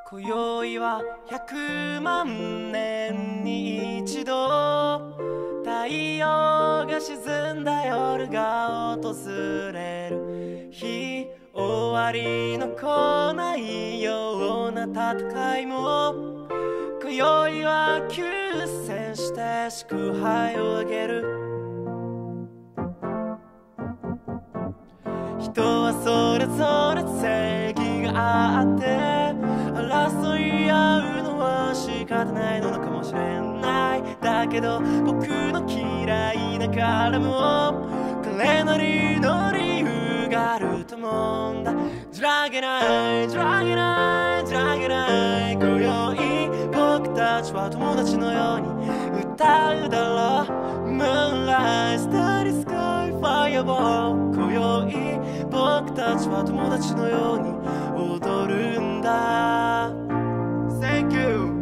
今宵は100万年に一度太陽が沈んだ夜が訪れる日、終わりの来ないような戦いも今宵は休戦して祝杯をあげる。人はそれぞれ正義があって争い合うのは仕方ないのかもしれない。だけど僕の嫌いなからも彼なりの理由があると思うんだ。じらげないじらげないじらげない、今宵僕たちは友達のように歌うだろう。 Moonlight Starry Sky Fireball、 今宵僕たちは友達のように踊るんだ。 Thank you。